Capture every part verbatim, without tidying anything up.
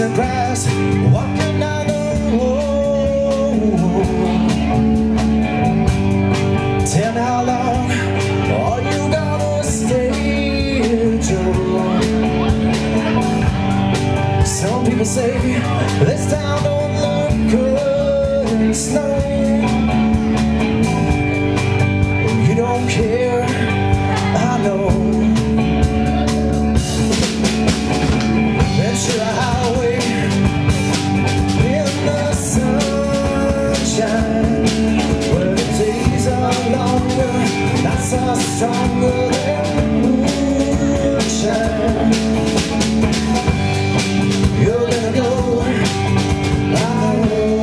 the grass, walking down the road. Tell me how long are you gonna stay, Joe? Some people say this town don't look good in the snow. You don't care, I know. Ventura highway in the sunshine, where the days are longer, nights are stronger than moonshine. You're gonna go, I know.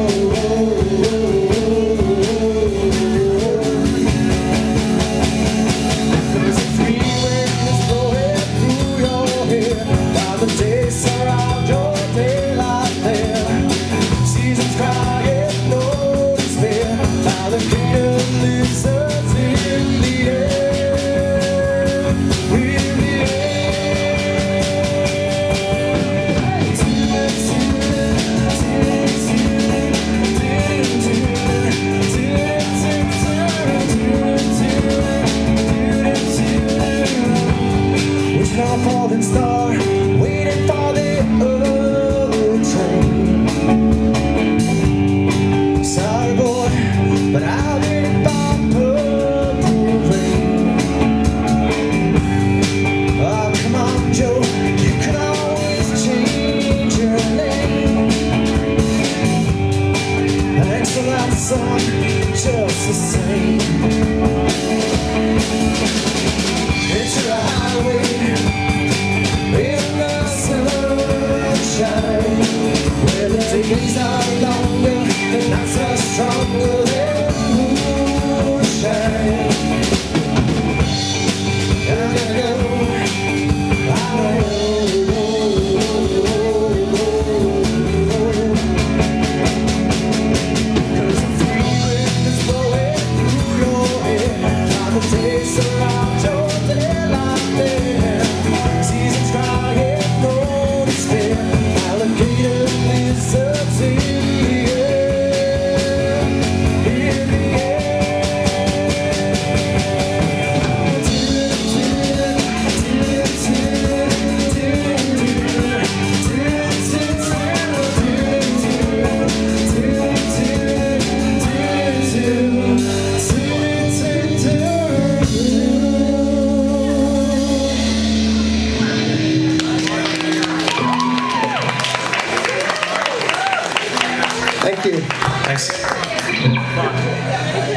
There's a free wind that's blowing through your hair, while the days surround your daylight there. Seasons crying, no despair, alligator lizards in the air, in the a falling star, waiting for the other train. Sorry boy, but I'll be by purple rain. Oh, come on Joe, you can always change your name. Thanks a lot son, just the same. It's a highway in the sunshine, where the days are longer, the nights are stronger than moonshine. And I'm gonna go, I know. Cause the free wind is blowing through your hair, while the days surround your daylight there. Seasons crying, no despair, alligator lizards in the air, in the Thank you. Thanks.